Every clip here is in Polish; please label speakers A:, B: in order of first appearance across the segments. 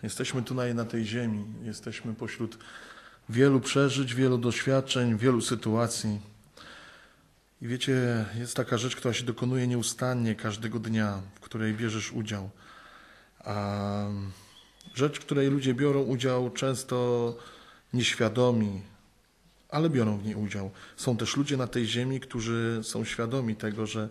A: Jesteśmy tutaj na tej ziemi. Jesteśmy pośród wielu przeżyć, wielu doświadczeń, wielu sytuacji. I wiecie, jest taka rzecz, która się dokonuje nieustannie każdego dnia, w której bierzesz udział. A rzecz, w której ludzie biorą udział, często nieświadomi, ale biorą w niej udział. Są też ludzie na tej ziemi, którzy są świadomi tego, że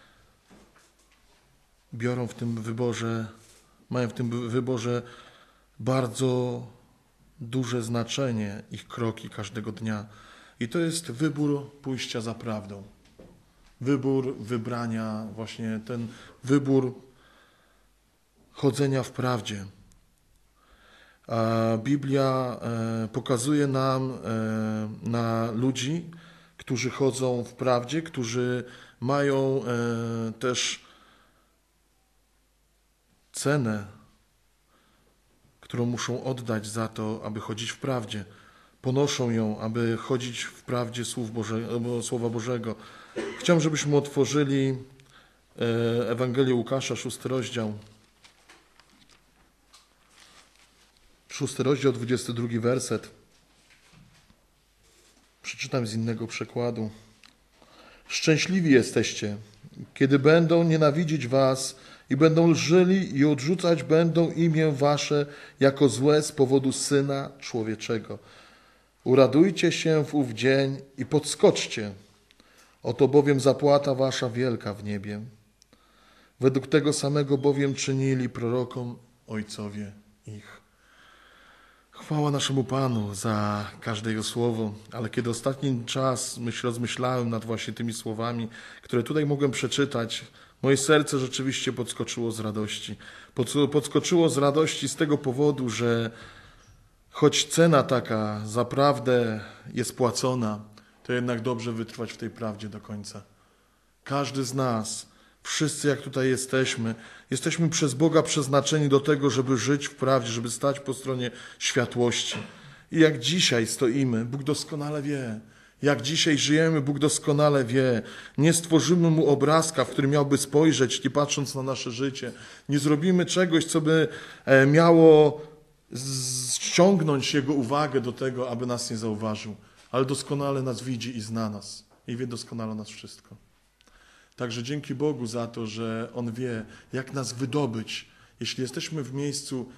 A: biorą w tym wyborze, mają w tym wyborze bardzo duże znaczenie ich kroki każdego dnia. I to jest wybór pójścia za prawdą. Wybór wybrania, właśnie ten wybór chodzenia w prawdzie. A Biblia pokazuje nam na ludzi, którzy chodzą w prawdzie, którzy mają też cenę, którą muszą oddać za to, aby chodzić w prawdzie. Ponoszą ją, aby chodzić w prawdzie Słowa Bożego. Chciałbym, żebyśmy otworzyli Ewangelię Łukasza, 6 rozdział. 6 rozdział, 22 werset. Przeczytam z innego przekładu. Szczęśliwi jesteście, kiedy będą nienawidzić was i będą lżyli i odrzucać będą imię wasze jako złe z powodu Syna Człowieczego. Uradujcie się w ów dzień i podskoczcie. Oto bowiem zapłata wasza wielka w niebie. Według tego samego bowiem czynili prorokom ojcowie ich. Chwała naszemu Panu za każde Jego słowo, ale kiedy ostatni czas rozmyślałem nad właśnie tymi słowami, które tutaj mogłem przeczytać, moje serce rzeczywiście podskoczyło z radości. Podskoczyło z radości z tego powodu, że choć cena taka zaprawdę jest płacona, to jednak dobrze wytrwać w tej prawdzie do końca. Każdy z nas, wszyscy jak tutaj jesteśmy przez Boga przeznaczeni do tego, żeby żyć w prawdzie, żeby stać po stronie światłości. I jak dzisiaj stoimy, Bóg doskonale wie. Jak dzisiaj żyjemy, Bóg doskonale wie. Nie stworzymy Mu obrazka, w którym miałby spojrzeć, nie patrząc na nasze życie. Nie zrobimy czegoś, co by miało ściągnąć Jego uwagę do tego, aby nas nie zauważył. Ale doskonale nas widzi i zna nas. I wie doskonale nas wszystko. Także dzięki Bogu za to, że On wie, jak nas wydobyć, jeśli jesteśmy w miejscu,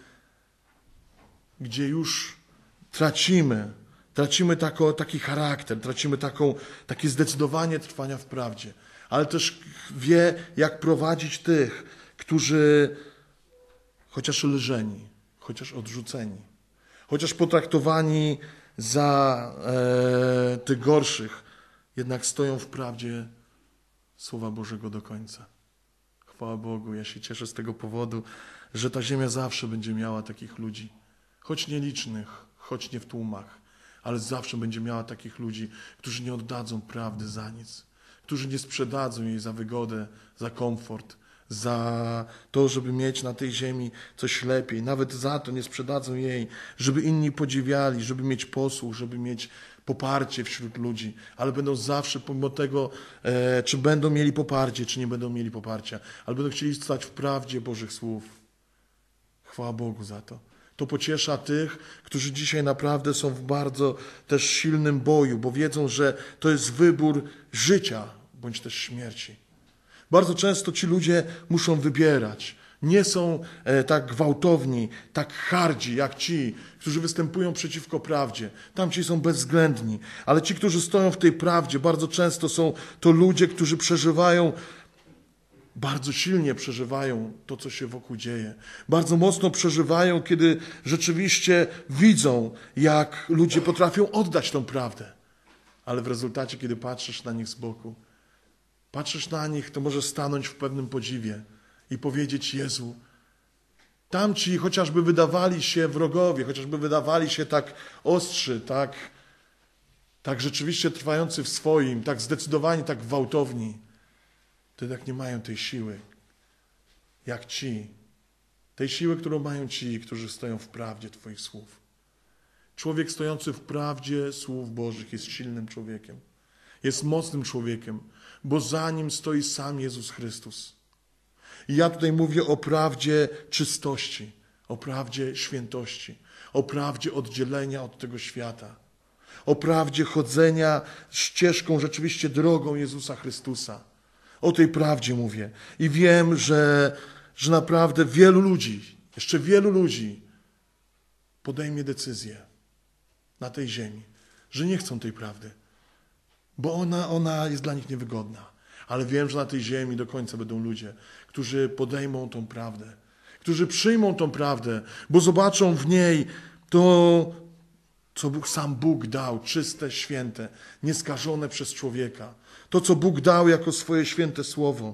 A: gdzie już tracimy taki charakter, tracimy takie zdecydowanie trwania w prawdzie. Ale też wie, jak prowadzić tych, którzy chociaż lżeni, chociaż odrzuceni, chociaż potraktowani za tych gorszych, jednak stoją w prawdzie Słowa Bożego do końca. Chwała Bogu, ja się cieszę z tego powodu, że ta ziemia zawsze będzie miała takich ludzi, choć nielicznych, choć nie w tłumach, ale zawsze będzie miała takich ludzi, którzy nie oddadzą prawdy za nic, którzy nie sprzedadzą jej za wygodę, za komfort, za to, żeby mieć na tej ziemi coś lepiej. Nawet za to nie sprzedadzą jej, żeby inni podziwiali, żeby mieć posłuch, żeby mieć poparcie wśród ludzi, ale będą zawsze, pomimo tego, czy będą mieli poparcie, czy nie będą mieli poparcia, ale będą chcieli stać w prawdzie Bożych słów. Chwała Bogu za to. To pociesza tych, którzy dzisiaj naprawdę są w bardzo też silnym boju, bo wiedzą, że to jest wybór życia bądź też śmierci. Bardzo często ci ludzie muszą wybierać. Nie są tak gwałtowni, tak hardzi jak ci, którzy występują przeciwko prawdzie. Tamci są bezwzględni, ale ci, którzy stoją w tej prawdzie, bardzo często są to ludzie, którzy bardzo silnie przeżywają to, co się wokół dzieje. Bardzo mocno przeżywają, kiedy rzeczywiście widzą, jak ludzie potrafią oddać tą prawdę. Ale w rezultacie, kiedy patrzysz na nich z boku, patrzysz na nich, to możesz stanąć w pewnym podziwie i powiedzieć: Jezu, tamci chociażby wydawali się wrogowie, chociażby wydawali się tak ostrzy, tak rzeczywiście trwający w swoim, tak zdecydowani, tak gwałtowni, to jednak nie mają tej siły, jak ci. Tej siły, którą mają ci, którzy stoją w prawdzie Twoich słów. Człowiek stojący w prawdzie słów Bożych jest silnym człowiekiem. Jest mocnym człowiekiem, bo za nim stoi sam Jezus Chrystus. I ja tutaj mówię o prawdzie czystości, o prawdzie świętości, o prawdzie oddzielenia od tego świata, o prawdzie chodzenia ścieżką, rzeczywiście drogą Jezusa Chrystusa. O tej prawdzie mówię. I wiem, że naprawdę wielu ludzi, jeszcze wielu ludzi podejmie decyzję na tej ziemi, że nie chcą tej prawdy, bo ona jest dla nich niewygodna. Ale wiem, że na tej ziemi do końca będą ludzie, którzy podejmą tą prawdę, którzy przyjmą tą prawdę, bo zobaczą w niej to, co sam Bóg dał, czyste, święte, nieskażone przez człowieka. To, co Bóg dał jako swoje święte słowo.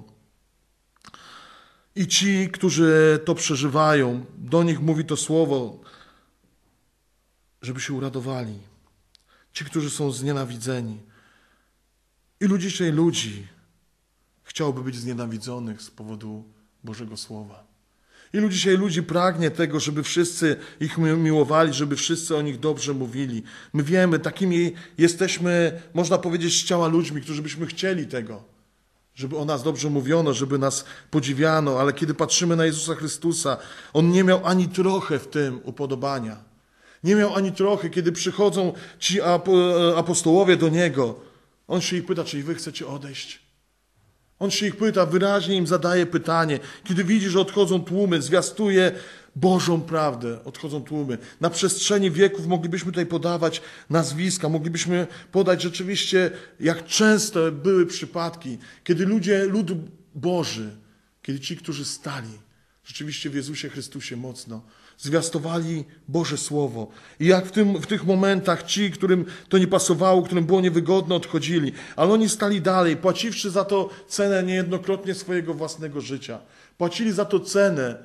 A: I ci, którzy to przeżywają, do nich mówi to słowo, żeby się uradowali. Ci, którzy są znienawidzeni. Ilu dzisiaj ludzi chciałoby być znienawidzonych z powodu Bożego Słowa? Ilu dzisiaj ludzi pragnie tego, żeby wszyscy ich miłowali, żeby wszyscy o nich dobrze mówili? My wiemy, takimi jesteśmy, można powiedzieć, z ciała ludźmi, którzy byśmy chcieli tego, żeby o nas dobrze mówiono, żeby nas podziwiano, ale kiedy patrzymy na Jezusa Chrystusa, On nie miał ani trochę w tym upodobania. Nie miał ani trochę, kiedy przychodzą ci apostołowie do Niego. On się ich pyta, czy i wy chcecie odejść? On się ich pyta, wyraźnie im zadaje pytanie. Kiedy widzi, że odchodzą tłumy, zwiastuje Bożą prawdę. Odchodzą tłumy. Na przestrzeni wieków moglibyśmy tutaj podawać nazwiska, moglibyśmy podać rzeczywiście, jak często były przypadki, kiedy lud Boży, kiedy ci, którzy stali rzeczywiście w Jezusie Chrystusie mocno, zwiastowali Boże Słowo. I jak w tych momentach ci, którym to nie pasowało, którym było niewygodne, odchodzili. Ale oni stali dalej, płaciwszy za to cenę niejednokrotnie swojego własnego życia. Płacili za to cenę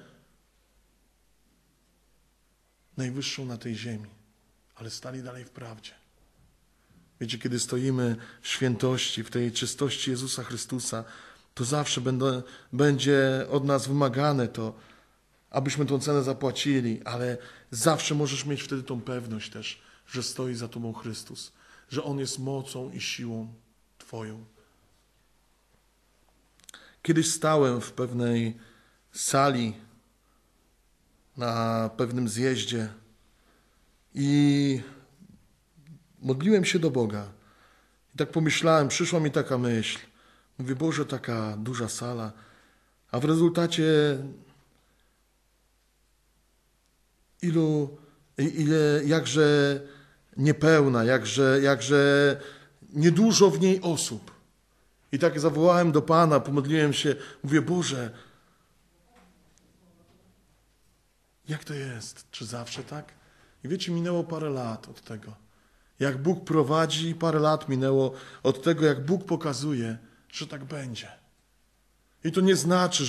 A: najwyższą na tej ziemi. Ale stali dalej w prawdzie. Wiecie, kiedy stoimy w świętości, w tej czystości Jezusa Chrystusa, to zawsze będzie od nas wymagane to, abyśmy tą cenę zapłacili, ale zawsze możesz mieć wtedy tą pewność też, że stoi za Tobą Chrystus, że On jest mocą i siłą Twoją. Kiedyś stałem w pewnej sali, na pewnym zjeździe i modliłem się do Boga. I tak pomyślałem, przyszła mi taka myśl. Mówię, Boże, taka duża sala, a w rezultacie jakże niepełna, jakże niedużo w niej osób. I tak zawołałem do Pana, pomodliłem się, mówię, Boże, jak to jest? Czy zawsze tak? I wiecie, minęło parę lat od tego. Jak Bóg prowadzi, parę lat minęło od tego, jak Bóg pokazuje, że tak będzie. I to nie znaczy,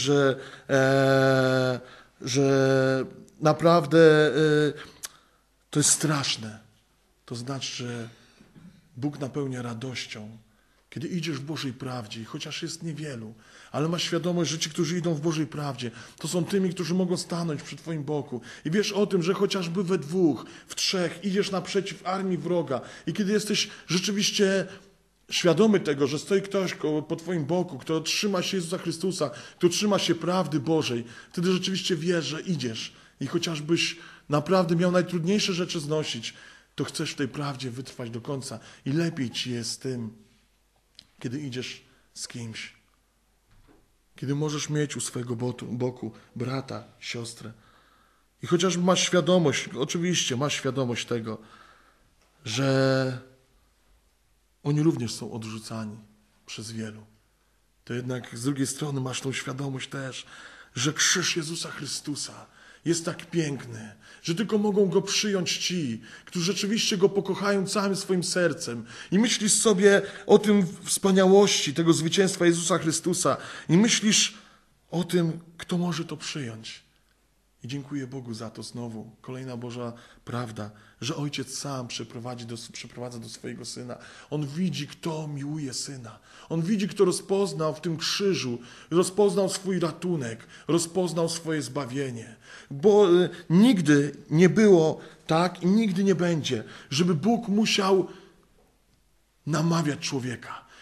A: że naprawdę to jest straszne. To znaczy, że Bóg napełnia radością, kiedy idziesz w Bożej prawdzie, chociaż jest niewielu, ale masz świadomość, że ci, którzy idą w Bożej prawdzie, to są tymi, którzy mogą stanąć przy Twoim boku. I wiesz o tym, że chociażby we dwóch, w trzech idziesz naprzeciw armii wroga. I kiedy jesteś rzeczywiście świadomy tego, że stoi ktoś po Twoim boku, kto trzyma się Jezusa Chrystusa, kto trzyma się prawdy Bożej, wtedy rzeczywiście wiesz, że idziesz. I chociażbyś naprawdę miał najtrudniejsze rzeczy znosić, to chcesz w tej prawdzie wytrwać do końca. I lepiej Ci jest z tym, kiedy idziesz z kimś. Kiedy możesz mieć u swojego boku brata, siostrę. I chociaż masz świadomość, oczywiście masz świadomość tego, że oni również są odrzucani przez wielu, to jednak z drugiej strony masz tą świadomość też, że krzyż Jezusa Chrystusa jest tak piękny, że tylko mogą Go przyjąć ci, którzy rzeczywiście Go pokochają całym swoim sercem. I myślisz sobie o tym wspaniałości tego zwycięstwa Jezusa Chrystusa i myślisz o tym, kto może to przyjąć. I dziękuję Bogu za to znowu. Kolejna Boża prawda, że Ojciec sam przyprowadza do swojego Syna. On widzi, kto miłuje Syna. On widzi, kto rozpoznał w tym krzyżu, rozpoznał swój ratunek, rozpoznał swoje zbawienie. Bo nigdy nie było tak i nigdy nie będzie, żeby Bóg musiał namawiać człowieka.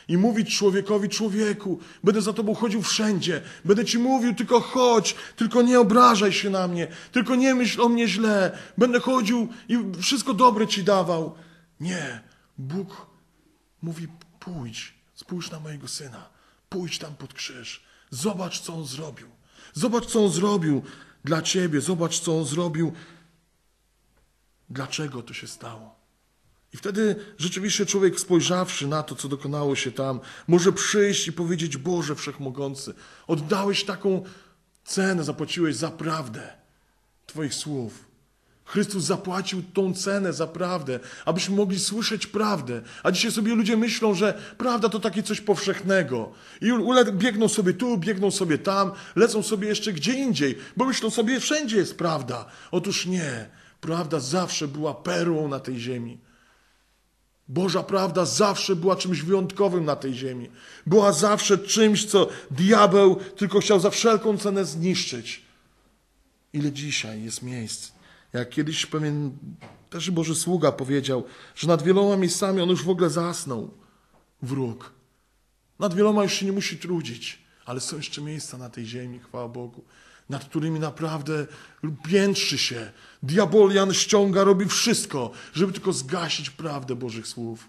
B: i mówić człowiekowi: człowieku, będę za tobą chodził wszędzie, będę ci mówił: tylko chodź, tylko nie obrażaj się na mnie, tylko nie myśl o mnie źle, będę chodził i wszystko dobre ci dawał. Nie, Bóg mówi: pójdź, spójrz na mojego Syna, pójdź tam pod krzyż, zobacz, co On zrobił. Zobacz, co On zrobił dla ciebie, zobacz, co On zrobił, dlaczego to się stało. I wtedy rzeczywiście człowiek, spojrzawszy na to, co dokonało się tam, może przyjść i powiedzieć: Boże Wszechmogący, oddałeś taką cenę, zapłaciłeś za prawdę Twoich słów. Chrystus zapłacił tą cenę za prawdę, abyśmy mogli słyszeć prawdę. A dzisiaj sobie ludzie myślą, że prawda to takie coś powszechnego. I biegną sobie tu, biegną sobie tam, lecą sobie jeszcze gdzie indziej, bo myślą sobie: wszędzie jest prawda. Otóż nie. Prawda zawsze była perłą na tej ziemi. Boża prawda zawsze była czymś wyjątkowym na tej ziemi. Była zawsze czymś, co diabeł tylko chciał za wszelką cenę zniszczyć. Ile dzisiaj jest miejsc. Jak kiedyś pewien też Boży sługa powiedział, że nad wieloma miejscami on już w ogóle zasnął. Wróg. Nad wieloma już się nie musi trudzić. Ale są jeszcze miejsca na tej ziemi, chwała Bogu, nad którymi naprawdę piętrzy się. Diabolian ściąga, robi wszystko, żeby tylko zgasić prawdę Bożych słów.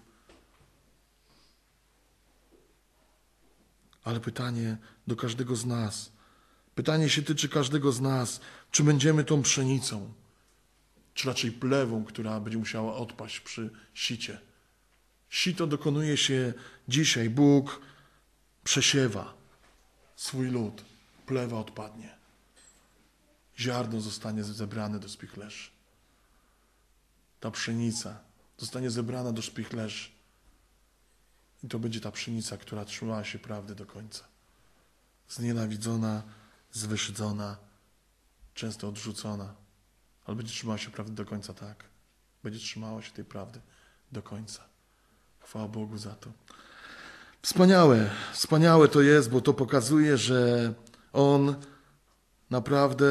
B: Ale pytanie do każdego z nas. Pytanie się tyczy każdego z nas. Czy będziemy tą pszenicą? Czy raczej plewą, która będzie musiała odpaść przy sicie? Sito dokonuje się dzisiaj. Bóg przesiewa swój lud. Plewa odpadnie. Ziarno zostanie zebrane do spichlerzy. Ta pszenica zostanie zebrana do spichlerzy. I to będzie ta pszenica, która trzymała się prawdy do końca. Znienawidzona, zwyszydzona, często odrzucona. Ale będzie trzymała się prawdy do końca, tak. Będzie trzymała się tej prawdy do końca. Chwała Bogu za to. Wspaniałe to jest, bo to pokazuje, że On naprawdę,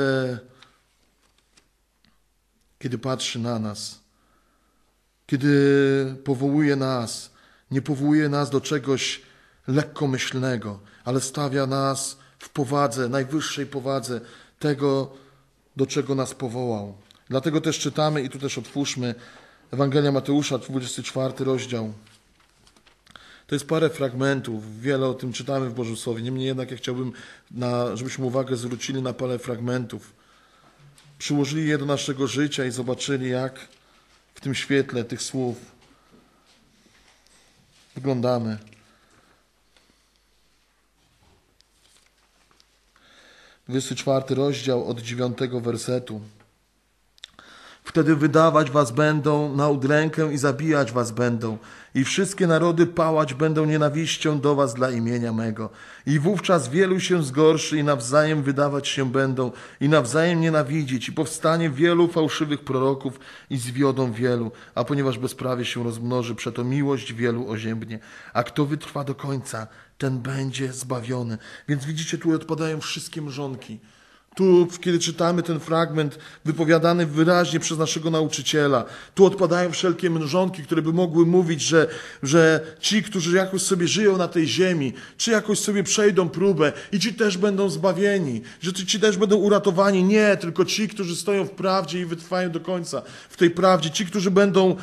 B: kiedy patrzy na nas, kiedy powołuje nas, nie powołuje nas do czegoś lekkomyślnego, ale stawia nas w powadze, najwyższej powadze tego, do czego nas powołał. Dlatego też czytamy, i tu też otwórzmy, Ewangelia Mateusza, 24 rozdział. To jest parę fragmentów, wiele o tym czytamy w Bożym Słowie. Niemniej jednak ja chciałbym, żebyśmy uwagę zwrócili na parę fragmentów. Przyłożyli je do naszego życia i zobaczyli, jak w tym świetle tych słów wyglądamy. 24 rozdział od 9 wersetu. Wtedy wydawać was będą na udrękę i zabijać was będą. I wszystkie narody pałać będą nienawiścią do was dla imienia mego. I wówczas wielu się zgorszy i nawzajem wydawać się będą i nawzajem nienawidzić. I powstanie wielu fałszywych proroków i zwiodą wielu. A ponieważ bezprawie się rozmnoży, przeto miłość wielu oziębnie. A kto wytrwa do końca, ten będzie zbawiony. Więc widzicie, tu odpadają wszystkie mrzonki. Tu, kiedy czytamy ten fragment wypowiadany wyraźnie przez naszego nauczyciela, tu odpadają wszelkie mrzonki, które by mogły mówić, że ci, którzy jakoś sobie żyją na tej ziemi, czy jakoś sobie przejdą próbę i ci też będą zbawieni, że ci też będą uratowani. Nie, tylko ci, którzy stoją w prawdzie i wytrwają do końca w tej prawdzie. Ci, którzy będą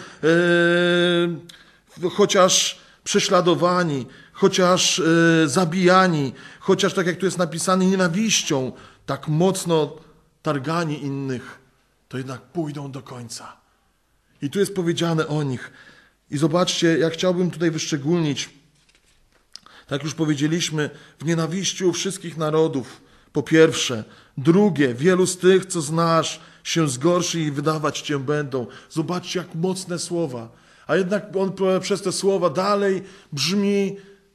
B: chociaż prześladowani, chociaż zabijani, chociaż, tak jak tu jest napisane, nienawiścią, tak mocno targani innych, to jednak pójdą do końca. I tu jest powiedziane o nich. I zobaczcie, ja chciałbym tutaj wyszczególnić, tak jak już powiedzieliśmy, w nienawiści u wszystkich narodów, po pierwsze. Drugie, wielu z tych, co znasz, się zgorszy i wydawać cię będą. Zobaczcie, jak mocne słowa. A jednak on przez te słowa dalej brzmi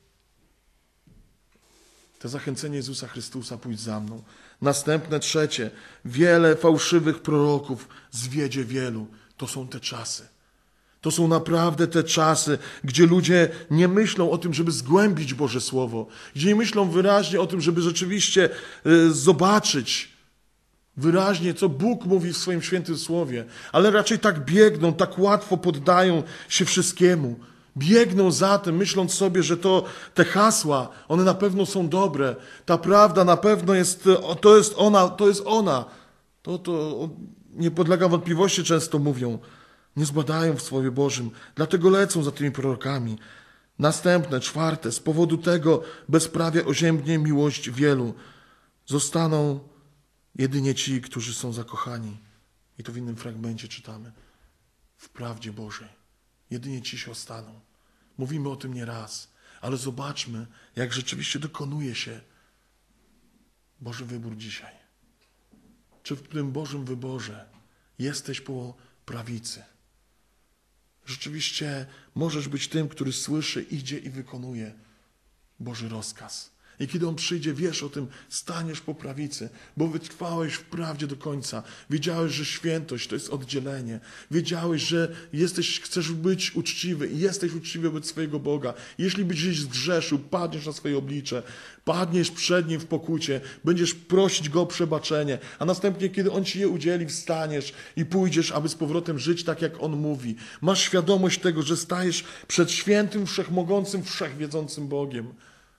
B: to zachęcenie Jezusa Chrystusa: pójdź za mną. Następne, trzecie, wiele fałszywych proroków zwiedzie wielu. To są te czasy. To są naprawdę te czasy, gdzie ludzie nie myślą o tym, żeby zgłębić Boże Słowo. Gdzie nie myślą wyraźnie o tym, żeby rzeczywiście zobaczyć wyraźnie, co Bóg mówi w swoim świętym Słowie. Ale raczej tak biegną, tak łatwo poddają się wszystkiemu. Biegną za tym, myśląc sobie, że te hasła, one na pewno są dobre. Ta prawda na pewno jest, to jest ona, to jest ona. To nie podlega wątpliwości, często mówią. Nie zbadają w Słowie Bożym, dlatego lecą za tymi prorokami. Następne, 4. Z powodu tego bezprawia oziębnie miłość wielu. Zostaną jedynie ci, którzy są zakochani. I to w innym fragmencie czytamy. W prawdzie Bożej. Jedynie ci się ostaną. Mówimy o tym nieraz, ale zobaczmy, jak rzeczywiście dokonuje się Boży wybór dzisiaj. Czy w tym Bożym wyborze jesteś po prawicy? Rzeczywiście możesz być tym, który słyszy, idzie i wykonuje Boży rozkaz. I kiedy On przyjdzie, wiesz o tym, staniesz po prawicy, bo wytrwałeś w prawdzie do końca. Wiedziałeś, że świętość to jest oddzielenie. Wiedziałeś, że chcesz być uczciwy i jesteś uczciwy wobec swojego Boga. Jeśli byś gdzieś zgrzeszył, padniesz na swoje oblicze, padniesz przed Nim w pokucie, będziesz prosić Go o przebaczenie, a następnie, kiedy On ci je udzieli, wstaniesz i pójdziesz, aby z powrotem żyć tak, jak On mówi. Masz świadomość tego, że stajesz przed świętym, wszechmogącym, wszechwiedzącym Bogiem.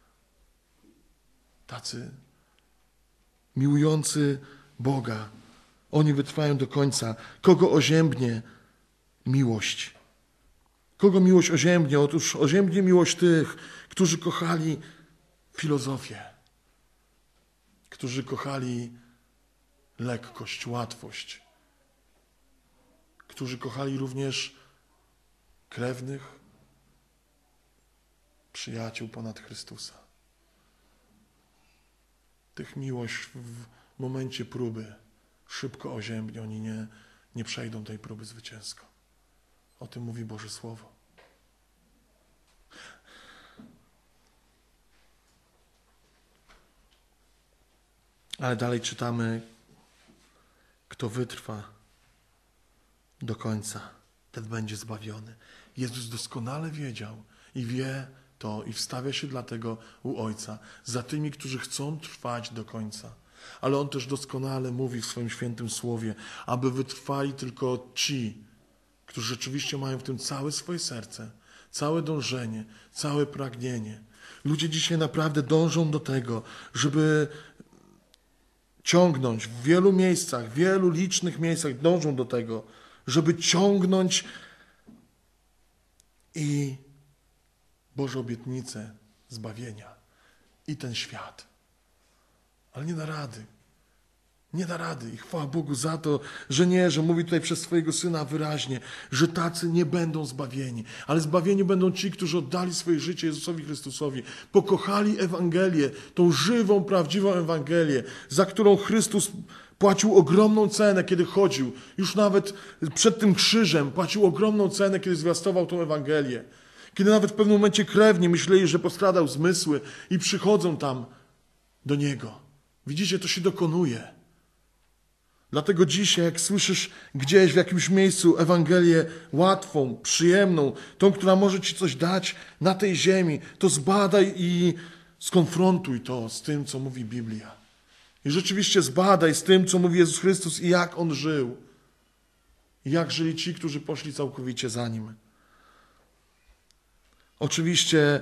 B: Tacy miłujący Boga. Oni wytrwają do końca. Kogo oziębnie miłość? Kogo miłość oziębnie? Otóż oziębnie miłość tych, którzy kochali filozofię, którzy kochali lekkość, łatwość, którzy kochali również krewnych, przyjaciół ponad Chrystusa. Tych miłość w momencie próby szybko oziębnie, oni nie przejdą tej próby zwycięsko. O tym mówi Boże Słowo. Ale dalej czytamy, kto wytrwa do końca, ten będzie zbawiony. Jezus doskonale wiedział i wie to i wstawia się dlatego u Ojca za tymi, którzy chcą trwać do końca. Ale On też doskonale mówi w swoim świętym słowie, aby wytrwali tylko ci, którzy rzeczywiście mają w tym całe swoje serce, całe dążenie, całe pragnienie. Ludzie dzisiaj naprawdę dążą do tego, żeby ciągnąć w wielu miejscach, w wielu licznych miejscach dążą do tego, żeby ciągnąć i Boże obietnice zbawienia i ten świat. Ale nie da rady. Nie da rady. I chwała Bogu za to, że mówi tutaj przez swojego Syna wyraźnie, że tacy nie będą zbawieni. Ale zbawieni będą ci, którzy oddali swoje życie Jezusowi Chrystusowi. Pokochali Ewangelię, tą żywą, prawdziwą Ewangelię, za którą Chrystus płacił ogromną cenę, kiedy chodził. Już nawet przed tym krzyżem płacił ogromną cenę, kiedy zwiastował tą Ewangelię. Kiedy nawet w pewnym momencie krewni myśleli, że postradał zmysły i przychodzą tam do Niego. Widzicie, to się dokonuje. Dlatego dzisiaj, jak słyszysz gdzieś w jakimś miejscu Ewangelię łatwą, przyjemną, tą, która może ci coś dać na tej ziemi, to zbadaj i skonfrontuj to z tym, co mówi Biblia. I rzeczywiście zbadaj z tym, co mówi Jezus Chrystus i jak On żył. I jak żyli ci, którzy poszli całkowicie za Nim. Oczywiście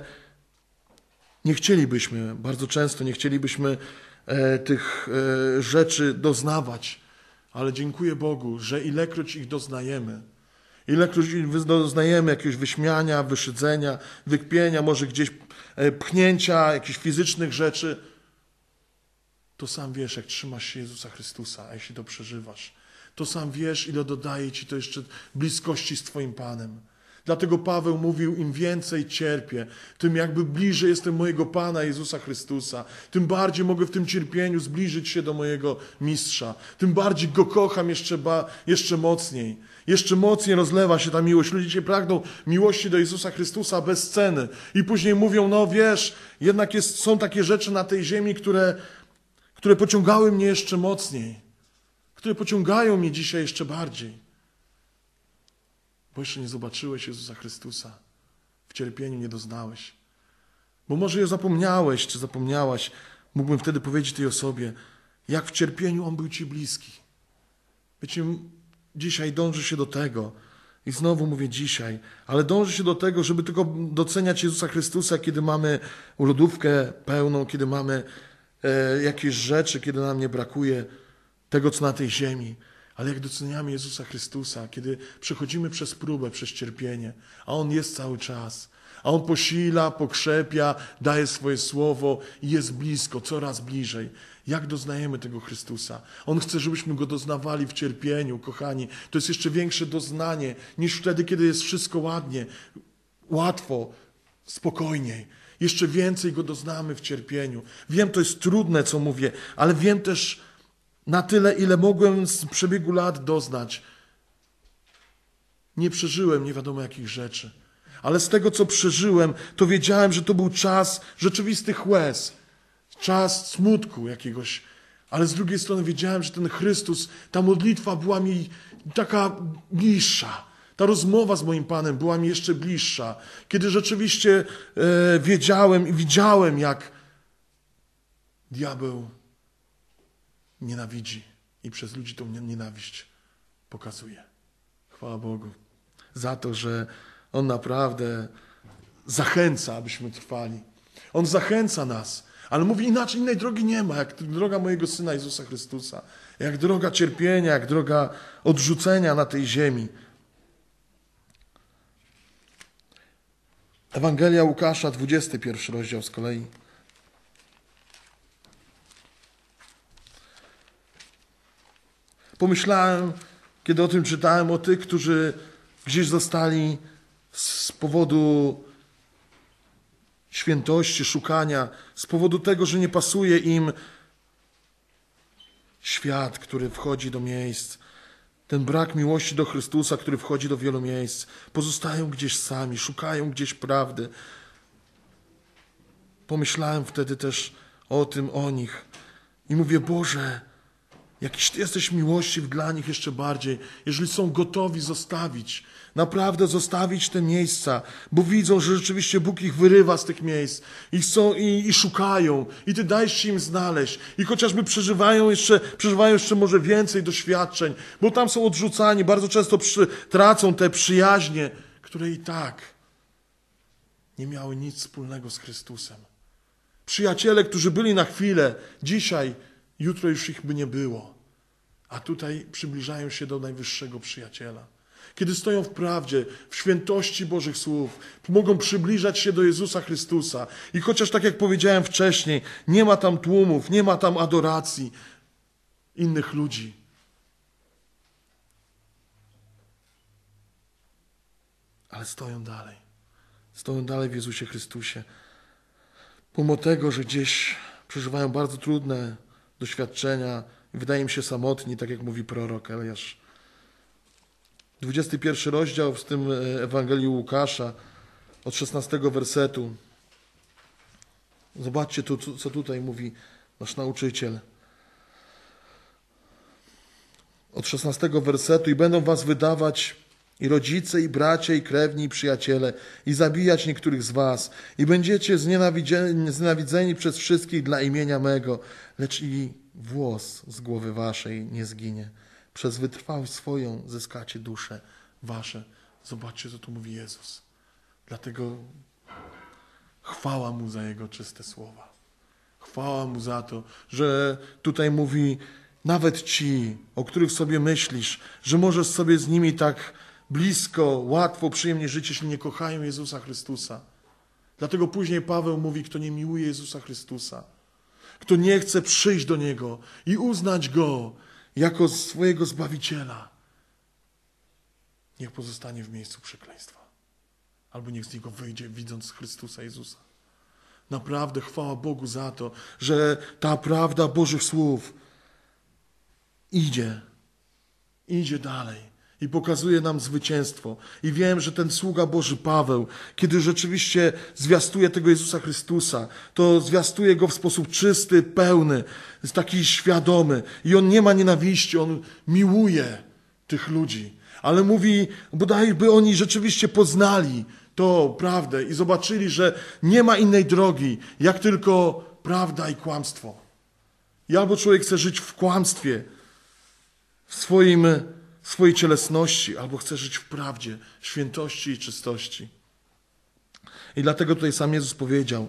B: bardzo często nie chcielibyśmy tych rzeczy doznawać, ale dziękuję Bogu, że ilekroć ich doznajemy, ilekroć doznajemy jakiegoś wyśmiania, wyszydzenia, wykpienia, może gdzieś pchnięcia, jakichś fizycznych rzeczy, to sam wiesz, jak trzymasz się Jezusa Chrystusa, a jeśli to przeżywasz, to sam wiesz, ile dodaje ci to jeszcze bliskości z Twoim Panem. Dlatego Paweł mówił, im więcej cierpię, tym jakby bliżej jestem mojego Pana Jezusa Chrystusa, tym bardziej mogę w tym cierpieniu zbliżyć się do mojego Mistrza, tym bardziej Go kocham jeszcze mocniej. Jeszcze mocniej rozlewa się ta miłość. Ludzie dzisiaj pragną miłości do Jezusa Chrystusa bez ceny. I później mówią, no wiesz, jednak są takie rzeczy na tej ziemi, które pociągały mnie jeszcze mocniej, które pociągają mnie dzisiaj jeszcze bardziej. Bo jeszcze nie zobaczyłeś Jezusa Chrystusa. W cierpieniu nie doznałeś. Bo może je zapomniałeś, czy zapomniałaś. Mógłbym wtedy powiedzieć tej osobie, jak w cierpieniu On był ci bliski. Wiecie, dzisiaj dąży się do tego,
A: I znowu mówię dzisiaj, ale dąży się do tego, żeby tylko doceniać Jezusa Chrystusa, kiedy mamy lodówkę pełną, kiedy mamy jakieś rzeczy, kiedy nam nie brakuje tego, co na tej ziemi. Ale jak doceniamy Jezusa Chrystusa, kiedy przechodzimy przez próbę, przez cierpienie, a On jest cały czas, a On posila, pokrzepia, daje swoje słowo i jest blisko, coraz bliżej. Jak doznajemy tego Chrystusa? On chce, żebyśmy Go doznawali w cierpieniu, kochani. To jest jeszcze większe doznanie niż wtedy, kiedy jest wszystko ładnie, łatwo, spokojniej. Jeszcze więcej Go doznamy w cierpieniu. Wiem, to jest trudne, co mówię, ale wiem też na tyle, ile mogłem z przebiegu lat doznać. Nie przeżyłem nie wiadomo jakich rzeczy, ale z tego, co przeżyłem, to wiedziałem, że to był czas rzeczywistych łez, czas smutku jakiegoś, ale z drugiej strony wiedziałem, że ten Chrystus, ta modlitwa była mi taka bliższa. Ta rozmowa z moim Panem była mi jeszcze bliższa, kiedy rzeczywiście wiedziałem i widziałem, jak diabeł nienawidzi i przez ludzi tą nienawiść pokazuje. Chwała Bogu za to, że On naprawdę zachęca, abyśmy trwali. On zachęca nas, ale mówi inaczej, innej drogi nie ma, jak droga mojego Syna Jezusa Chrystusa, jak droga cierpienia, jak droga odrzucenia na tej ziemi. Ewangelia Łukasza, 21 rozdział z kolei. Pomyślałem, kiedy o tym czytałem, o tych, którzy gdzieś zostali z powodu świętości, szukania, z powodu tego, że nie pasuje im świat, który wchodzi do miejsc, ten brak miłości do Chrystusa, który wchodzi do wielu miejsc, pozostają gdzieś sami, szukają gdzieś prawdy. Pomyślałem wtedy też o tym, o nich i mówię, Boże, jakiś Ty jesteś miłościw dla nich jeszcze bardziej, jeżeli są gotowi zostawić, naprawdę zostawić te miejsca, bo widzą, że rzeczywiście Bóg ich wyrywa z tych miejsc i chcą i szukają i Ty dajesz się im znaleźć i chociażby przeżywają jeszcze może więcej doświadczeń, bo tam są odrzucani, bardzo często tracą te przyjaźnie, które i tak nie miały nic wspólnego z Chrystusem. Przyjaciele, którzy byli na chwilę, dzisiaj, jutro już ich by nie było. A tutaj przybliżają się do najwyższego przyjaciela. Kiedy stoją w prawdzie, w świętości Bożych słów, mogą przybliżać się do Jezusa Chrystusa. I chociaż, tak jak powiedziałem wcześniej, nie ma tam tłumów, nie ma tam adoracji innych ludzi. Ale stoją dalej. Stoją dalej w Jezusie Chrystusie. Pomimo tego, że gdzieś przeżywają bardzo trudne doświadczenia, wydaje im się samotni, tak jak mówi prorok Eliasz. 21 rozdział w tym Ewangelii Łukasza, od 16 wersetu. Zobaczcie, co tutaj mówi nasz nauczyciel. Od 16 wersetu. I będą was wydawać i rodzice, i bracia, i krewni, i przyjaciele, i zabijać niektórych z was. I będziecie znienawidzeni przez wszystkich dla imienia mego, lecz i włos z głowy waszej nie zginie. Przez wytrwałość swoją zyskacie dusze wasze. Zobaczcie, co tu mówi Jezus. Dlatego chwała Mu za Jego czyste słowa. Chwała Mu za to, że tutaj mówi, nawet ci, o których sobie myślisz, że możesz sobie z nimi tak blisko, łatwo, przyjemnie żyć, jeśli nie kochają Jezusa Chrystusa. Dlatego później Paweł mówi, kto nie miłuje Jezusa Chrystusa, kto nie chce przyjść do Niego i uznać Go jako swojego Zbawiciela, niech pozostanie w miejscu przekleństwa. Albo niech z niego wyjdzie, widząc Chrystusa Jezusa. Naprawdę chwała Bogu za to, że ta prawda Bożych słów idzie dalej i pokazuje nam zwycięstwo. I wiem, że ten sługa Boży Paweł, kiedy rzeczywiście zwiastuje tego Jezusa Chrystusa, to zwiastuje Go w sposób czysty, pełny, taki świadomy. I on nie ma nienawiści, on miłuje tych ludzi. Ale mówi, bodaj by oni rzeczywiście poznali to prawdę i zobaczyli, że nie ma innej drogi, jak tylko prawda i kłamstwo. I albo człowiek chce żyć w kłamstwie, w
B: swojej cielesności, albo chce żyć w prawdzie, świętości i czystości. I dlatego tutaj sam Jezus powiedział,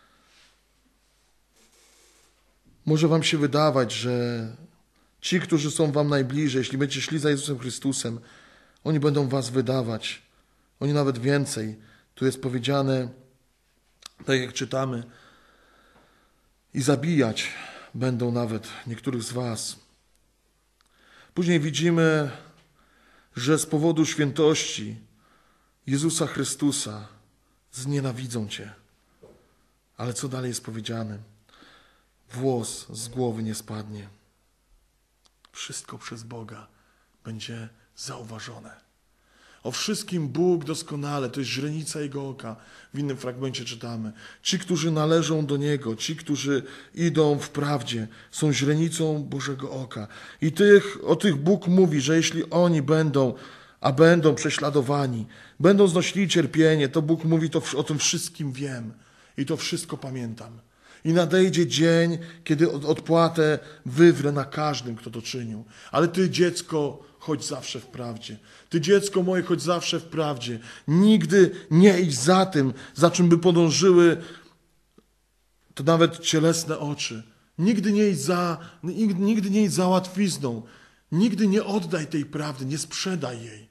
B: może wam się wydawać, że ci, którzy są wam najbliżej, jeśli będziecie szli za Jezusem Chrystusem, oni będą was wydawać. Oni nawet więcej. Tu jest powiedziane, tak jak czytamy, i zabijać będą nawet niektórych z was. Później widzimy, że z powodu świętości Jezusa Chrystusa znienawidzą cię. Ale co dalej jest powiedziane? Włos z głowy nie spadnie. Wszystko przez Boga będzie zauważone. O wszystkim Bóg doskonale, to jest źrenica Jego oka. W innym fragmencie czytamy. Ci, którzy należą do Niego, ci, którzy idą w prawdzie, są źrenicą Bożego oka. I o tych Bóg mówi, że jeśli oni będą prześladowani, będą znosili cierpienie, to Bóg mówi, to o tym wszystkim wiem i to wszystko pamiętam. I nadejdzie dzień, kiedy odpłatę wywrę na każdym, kto to czynił. Ale ty, dziecko, chodź zawsze w prawdzie. Ty, dziecko moje, chodź zawsze w prawdzie. Nigdy nie idź za tym, za czym by podążyły to nawet cielesne oczy. Nigdy nie idź za łatwizną. Nigdy nie oddaj tej prawdy, nie sprzedaj jej.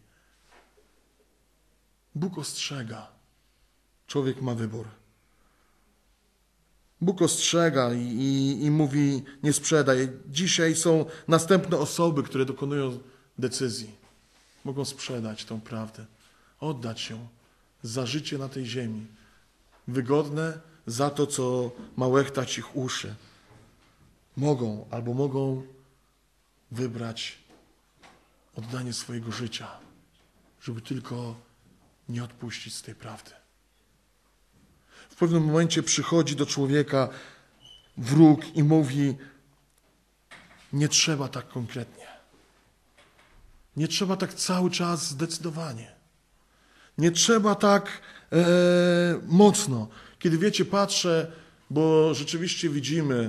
B: Bóg ostrzega. Człowiek ma wybór. Bóg ostrzega i mówi, nie sprzedaj. Dzisiaj są następne osoby, które dokonują decyzji. Mogą sprzedać tą prawdę, oddać ją za życie na tej ziemi. Wygodne za to, co ma łechtać ich uszy. Mogą wybrać oddanie swojego życia, żeby tylko nie odpuścić z tej prawdy. W pewnym momencie przychodzi do człowieka wróg i mówi, nie trzeba tak konkretnie. Nie trzeba tak cały czas zdecydowanie. Nie trzeba tak mocno. Kiedy wiecie, patrzę, bo rzeczywiście widzimy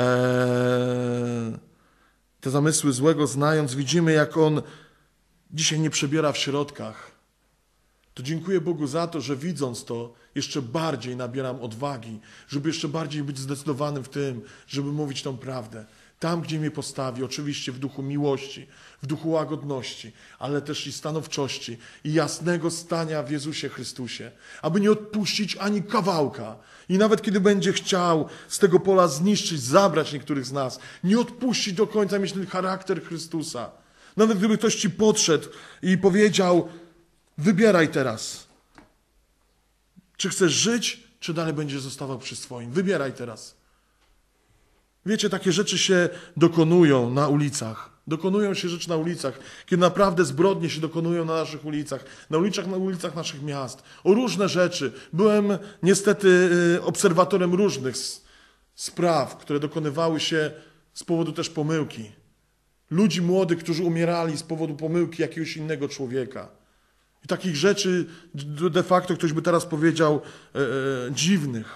B: te zamysły złego znając, widzimy, jak on dzisiaj nie przebiera w środkach. To dziękuję Bogu za to, że widząc to, jeszcze bardziej nabieram odwagi, żeby jeszcze bardziej być zdecydowanym w tym, żeby mówić tą prawdę. Tam, gdzie mnie postawi, oczywiście w duchu miłości, w duchu łagodności, ale też i stanowczości i jasnego stania w Jezusie Chrystusie, aby nie odpuścić ani kawałka. I nawet kiedy będzie chciał z tego pola zniszczyć, zabrać niektórych z nas, nie odpuścić do końca, mieć ten charakter Chrystusa. Nawet gdyby ktoś ci podszedł i powiedział, wybieraj teraz. Czy chcesz żyć, czy dalej będziesz zostawał przy swoim? Wybieraj teraz. Wiecie, takie rzeczy się dokonują na ulicach. Dokonują się rzeczy na ulicach, kiedy naprawdę zbrodnie się dokonują na naszych ulicach, na ulicach naszych miast. O różne rzeczy. Byłem niestety obserwatorem różnych spraw, które dokonywały się z powodu też pomyłki. Ludzi młodych, którzy umierali z powodu pomyłki jakiegoś innego człowieka. I takich rzeczy de facto ktoś by teraz powiedział dziwnych.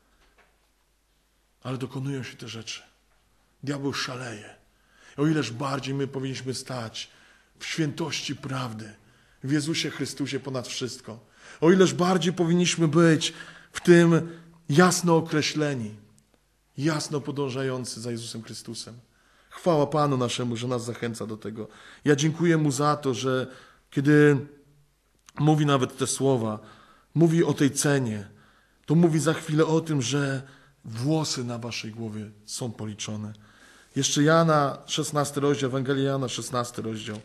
B: Ale dokonują się te rzeczy. Diabeł szaleje. O ileż bardziej my powinniśmy stać w świętości prawdy, w Jezusie Chrystusie ponad wszystko. O ileż bardziej powinniśmy być w tym jasno określeni, jasno podążający za Jezusem Chrystusem. Chwała Panu naszemu, że nas zachęca do tego. Ja dziękuję Mu za to, że kiedy mówi nawet te słowa, mówi o tej cenie, to mówi za chwilę o tym, że włosy na waszej głowie są policzone. Jeszcze Jana, 16 rozdział, Ewangelia Jana, 16 rozdział.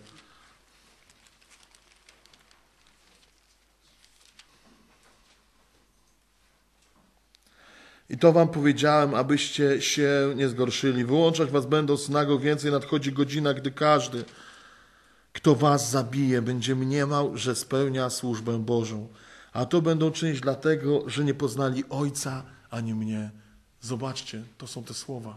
B: I to wam powiedziałem, abyście się nie zgorszyli. Wyłączać was będą z synagog, więcej nadchodzi godzina, gdy każdy, kto was zabije, będzie mniemał, że spełnia służbę Bożą. A to będą czynić dlatego, że nie poznali Ojca ani mnie. Zobaczcie, to są te słowa.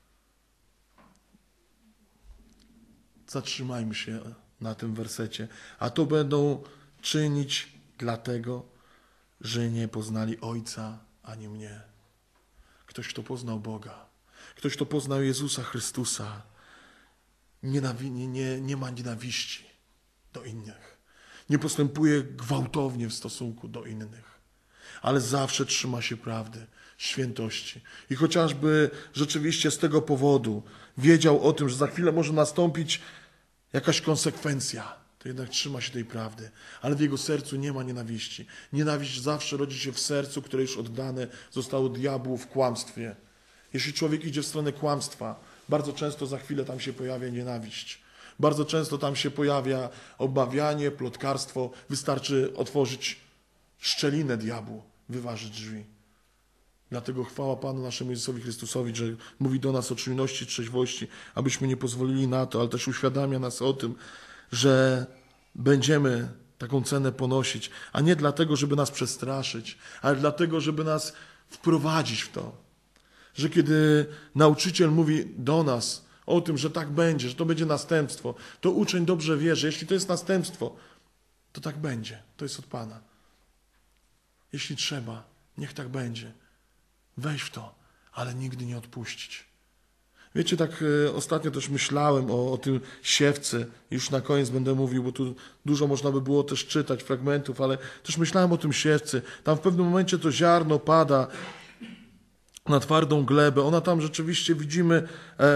B: Zatrzymajmy się na tym wersecie. A to będą czynić dlatego, że nie poznali Ojca ani mnie. Ktoś, kto poznał Boga. Ktoś, kto poznał Jezusa Chrystusa. nie ma nienawiści do innych. Nie postępuje gwałtownie w stosunku do innych, ale zawsze trzyma się prawdy, świętości. I chociażby rzeczywiście z tego powodu wiedział o tym, że za chwilę może nastąpić jakaś konsekwencja, to jednak trzyma się tej prawdy. Ale w jego sercu nie ma nienawiści. Nienawiść zawsze rodzi się w sercu, które już oddane zostało diabłu w kłamstwie. Jeśli człowiek idzie w stronę kłamstwa, bardzo często za chwilę tam się pojawia nienawiść. Bardzo często tam się pojawia obawianie, plotkarstwo. Wystarczy otworzyć szczelinę diabłu, wyważyć drzwi. Dlatego chwała Panu naszemu Jezusowi Chrystusowi, że mówi do nas o czujności, trzeźwości, abyśmy nie pozwolili na to, ale też uświadamia nas o tym, że będziemy taką cenę ponosić, a nie dlatego, żeby nas przestraszyć, ale dlatego, żeby nas wprowadzić w to. Że kiedy nauczyciel mówi do nas o tym, że tak będzie, że to będzie następstwo, to uczeń dobrze wie, że jeśli to jest następstwo, to tak będzie. To jest od Pana. Jeśli trzeba, niech tak będzie. Wejść w to, ale nigdy nie odpuścić. Wiecie, tak ostatnio też myślałem o tym siewcy. Już na koniec będę mówił, bo tu dużo można by było też czytać fragmentów, ale też myślałem o tym siewcy. Tam w pewnym momencie to ziarno pada na twardą glebę. Ona tam rzeczywiście widzimy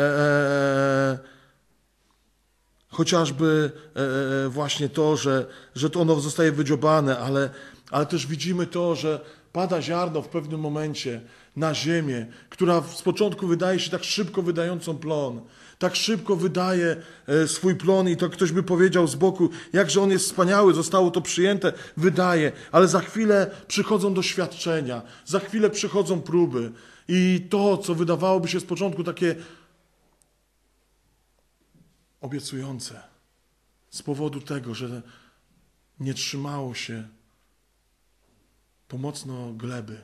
B: chociażby właśnie to, że to ono zostaje wydziobane, ale też widzimy to, że pada ziarno w pewnym momencie na ziemię, która z początku wydaje się tak szybko wydającą plon. Tak szybko wydaje swój plon i to ktoś by powiedział z boku, jakże on jest wspaniały, zostało to przyjęte, wydaje, ale za chwilę przychodzą doświadczenia, za chwilę przychodzą próby i to, co wydawałoby się z początku takie obiecujące, z powodu tego, że nie trzymało się to mocno gleby,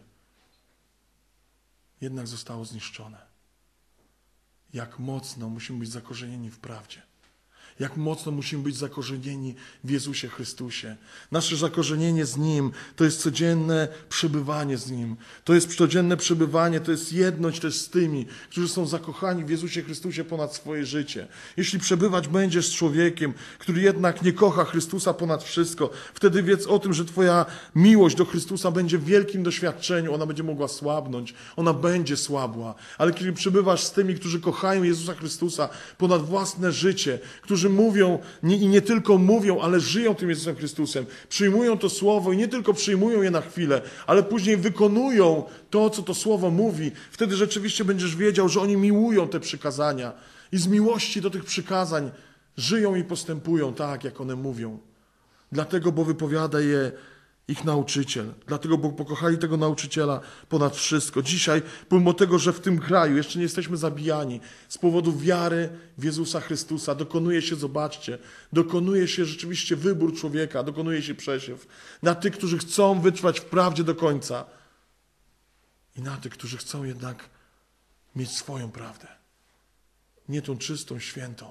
B: jednak zostało zniszczone. Jak mocno musimy być zakorzenieni w prawdzie. Jak mocno musimy być zakorzenieni w Jezusie Chrystusie. Nasze zakorzenienie z Nim to jest codzienne przebywanie z Nim. To jest codzienne przebywanie, to jest jedność też z tymi, którzy są zakochani w Jezusie Chrystusie ponad swoje życie. Jeśli przebywać będziesz z człowiekiem, który jednak nie kocha Chrystusa ponad wszystko, wtedy wiedz o tym, że Twoja miłość do Chrystusa będzie w wielkim doświadczeniu. Ona będzie mogła słabnąć, ona będzie słabła. Ale kiedy przebywasz z tymi, którzy kochają Jezusa Chrystusa ponad własne życie, którzy mówią i nie tylko mówią, ale żyją tym Jezusem Chrystusem. Przyjmują to słowo i nie tylko przyjmują je na chwilę, ale później wykonują to, co to słowo mówi. Wtedy rzeczywiście będziesz wiedział, że oni miłują te przykazania i z miłości do tych przykazań żyją i postępują tak, jak one mówią. Dlatego, bo wypowiada je ich nauczyciel. Dlatego, bo pokochali tego nauczyciela ponad wszystko. Dzisiaj, pomimo tego, że w tym kraju jeszcze nie jesteśmy zabijani, z powodu wiary w Jezusa Chrystusa dokonuje się, zobaczcie, dokonuje się rzeczywiście wybór człowieka, dokonuje się przesiew na tych, którzy chcą wytrwać w prawdzie do końca i na tych, którzy chcą jednak mieć swoją prawdę. Nie tą czystą, świętą.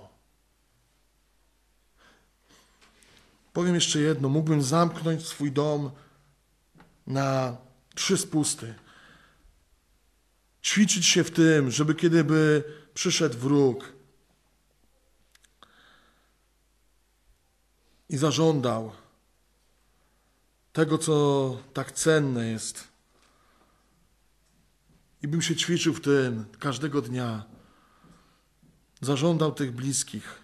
B: Powiem jeszcze jedno. Mógłbym zamknąć swój dom na 3 spusty. Ćwiczyć się w tym, żeby kiedy by przyszedł wróg i zażądał tego, co tak cenne jest, i bym się ćwiczył w tym każdego dnia, zażądał tych bliskich,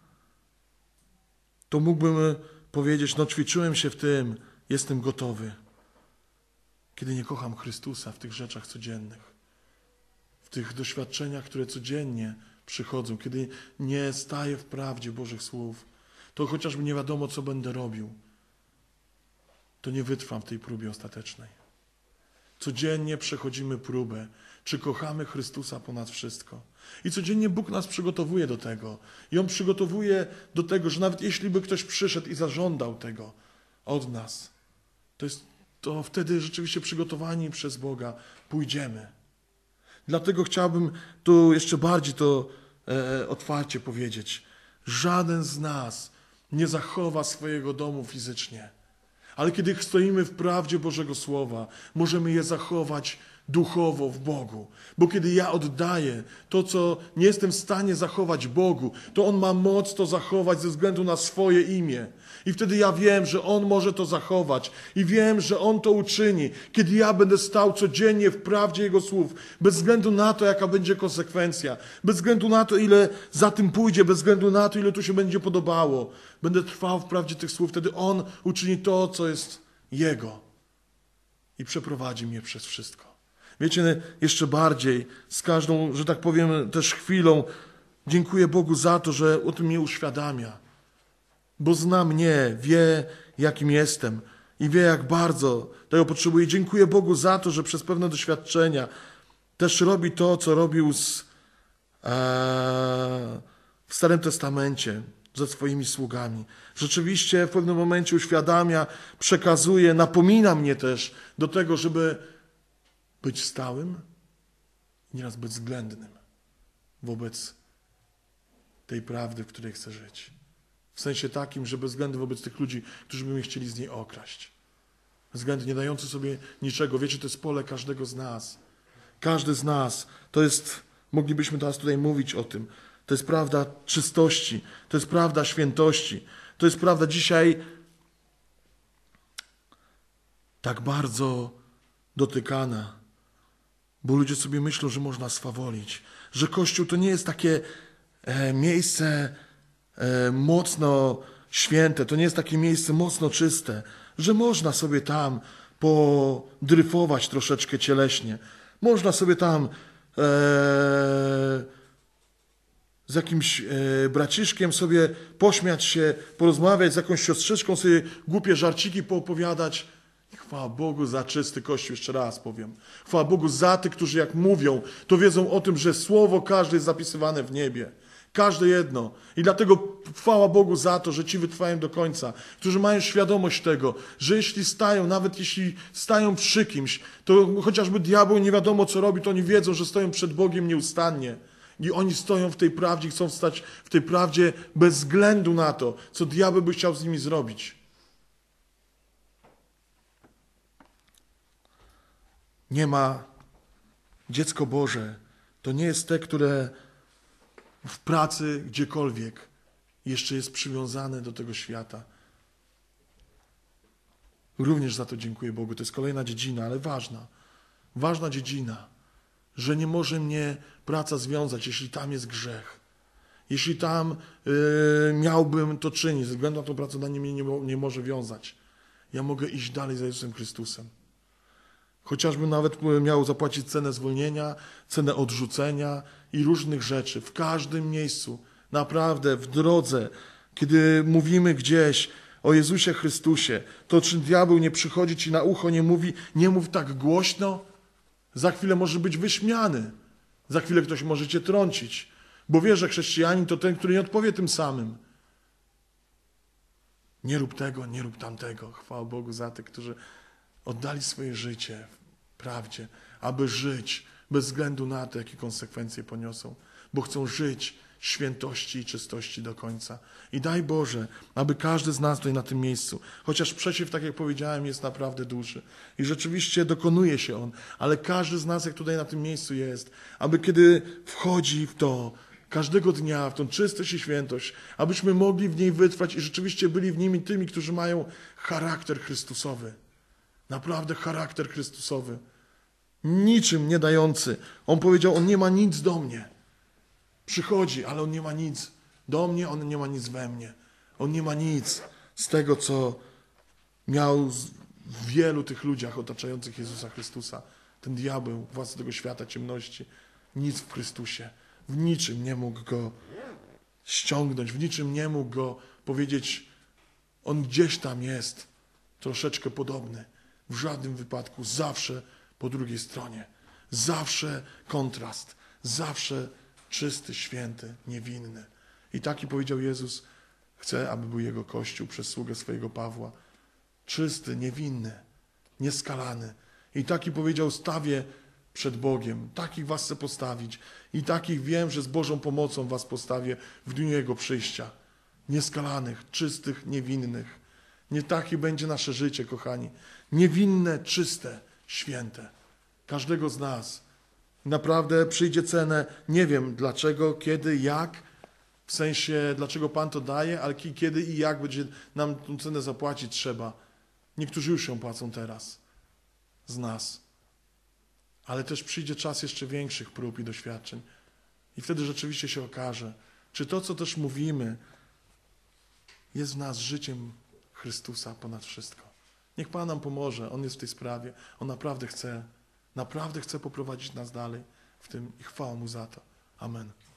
B: to mógłbym powiedzieć, no ćwiczyłem się w tym, jestem gotowy. Kiedy nie kocham Chrystusa w tych rzeczach codziennych, w tych doświadczeniach, które codziennie przychodzą, kiedy nie staję w prawdzie Bożych słów, to chociażby nie wiadomo, co będę robił, to nie wytrwam w tej próbie ostatecznej. Codziennie przechodzimy próbę, czy kochamy Chrystusa ponad wszystko. I codziennie Bóg nas przygotowuje do tego. I On przygotowuje do tego, że nawet jeśli by ktoś przyszedł i zażądał tego od nas, to wtedy rzeczywiście przygotowani przez Boga pójdziemy. Dlatego chciałbym tu jeszcze bardziej to otwarcie powiedzieć. Żaden z nas nie zachowa swojego domu fizycznie. Ale kiedy stoimy w prawdzie Bożego Słowa, możemy je zachować duchowo w Bogu. Bo kiedy ja oddaję to, co nie jestem w stanie zachować Bogu, to On ma moc to zachować ze względu na swoje imię. I wtedy ja wiem, że On może to zachować i wiem, że On to uczyni, kiedy ja będę stał codziennie w prawdzie Jego słów, bez względu na to, jaka będzie konsekwencja, bez względu na to, ile za tym pójdzie, bez względu na to, ile tu się będzie podobało. Będę trwał w prawdzie tych słów, wtedy On uczyni to, co jest Jego i przeprowadzi mnie przez wszystko. Wiecie, jeszcze bardziej, z każdą, że tak powiem, też chwilą dziękuję Bogu za to, że o tym mnie uświadamia. Bo zna mnie, wie, jakim jestem i wie, jak bardzo tego potrzebuję. Dziękuję Bogu za to, że przez pewne doświadczenia też robi to, co robił w Starym Testamencie ze swoimi sługami. Rzeczywiście w pewnym momencie uświadamia, przekazuje, napomina mnie też do tego, żeby być stałym i nieraz bezwzględnym wobec tej prawdy, w której chcę żyć. W sensie takim, że bezwzględny wobec tych ludzi, którzy by mnie chcieli z niej okraść. Bezwzględny, nie dający sobie niczego. Wiecie, to jest pole każdego z nas. Każdy z nas. To jest, moglibyśmy teraz tutaj mówić o tym. To jest prawda czystości. To jest prawda świętości. To jest prawda dzisiaj tak bardzo dotykana. Bo ludzie sobie myślą, że można swawolić. Że Kościół to nie jest takie miejsce mocno święte, to nie jest takie miejsce mocno czyste, że można sobie tam podryfować troszeczkę cieleśnie. Można sobie tam z jakimś braciszkiem sobie pośmiać się, porozmawiać, z jakąś siostrzyczką sobie głupie żarciki poopowiadać. Chwała Bogu za czysty Kościół, jeszcze raz powiem. Chwała Bogu za tych, którzy jak mówią, to wiedzą o tym, że słowo każde jest zapisywane w niebie. Każde jedno. I dlatego chwała Bogu za to, że ci wytrwają do końca, którzy mają świadomość tego, że jeśli stają, nawet jeśli stają przy kimś, to chociażby diabeł nie wiadomo co robi, to oni wiedzą, że stoją przed Bogiem nieustannie. I oni stoją w tej prawdzie, chcą stać w tej prawdzie bez względu na to, co diabeł by chciał z nimi zrobić. Nie ma dziecko Boże. To nie jest te, które w pracy, gdziekolwiek, jeszcze jest przywiązane do tego świata. Również za to dziękuję Bogu. To jest kolejna dziedzina, ale ważna. Ważna dziedzina, że nie może mnie praca związać, jeśli tam jest grzech. Jeśli tam miałbym to czynić, ze względu na to pracodanie mnie nie może wiązać. Ja mogę iść dalej za Jezusem Chrystusem. Chociażbym nawet miał zapłacić cenę zwolnienia, cenę odrzucenia i różnych rzeczy. W każdym miejscu, naprawdę, w drodze, kiedy mówimy gdzieś o Jezusie Chrystusie, to czy diabeł nie przychodzi ci na ucho, nie mówi, nie mów tak głośno, za chwilę może być wyśmiany, za chwilę ktoś może cię trącić, bo wie, że chrześcijanin to ten, który nie odpowie tym samym. Nie rób tego, nie rób tamtego. Chwała Bogu za tych, którzy oddali swoje życie w prawdzie, aby żyć bez względu na to, jakie konsekwencje poniosą, bo chcą żyć świętości i czystości do końca. I daj Boże, aby każdy z nas tutaj na tym miejscu, chociaż przeciw, tak jak powiedziałem, jest naprawdę duży i rzeczywiście dokonuje się on, ale każdy z nas, jak tutaj na tym miejscu jest, aby kiedy wchodzi w to, każdego dnia, w tą czystość i świętość, abyśmy mogli w niej wytrwać i rzeczywiście byli w nimi tymi, którzy mają charakter Chrystusowy. Naprawdę charakter Chrystusowy. Niczym nie dający. On powiedział, on nie ma nic do mnie. Przychodzi, ale on nie ma nic do mnie, on nie ma nic we mnie. On nie ma nic z tego, co miał w wielu tych ludziach otaczających Jezusa Chrystusa. Ten diabeł, władca tego świata ciemności. Nic w Chrystusie. W niczym nie mógł go ściągnąć, w niczym nie mógł go powiedzieć, on gdzieś tam jest, troszeczkę podobny. W żadnym wypadku, zawsze po drugiej stronie. Zawsze kontrast, zawsze czysty, święty, niewinny. I taki powiedział Jezus, chce, aby był Jego Kościół przez sługę swojego Pawła. Czysty, niewinny, nieskalany. I taki powiedział, stawię przed Bogiem. Takich was chcę postawić. I takich wiem, że z Bożą pomocą was postawię w dniu Jego przyjścia. Nieskalanych, czystych, niewinnych. Nie takie będzie nasze życie, kochani. Niewinne, czyste, święte. Każdego z nas. Naprawdę przyjdzie cenę, nie wiem dlaczego, kiedy, jak, w sensie dlaczego Pan to daje, ale kiedy i jak będzie nam tę cenę zapłacić trzeba. Niektórzy już ją płacą teraz z nas. Ale też przyjdzie czas jeszcze większych prób i doświadczeń. I wtedy rzeczywiście się okaże, czy to, co też mówimy, jest w nas życiem Chrystusa ponad wszystko. Niech Pan nam pomoże, On jest w tej sprawie. On naprawdę chce poprowadzić nas dalej w tym i chwała Mu za to. Amen.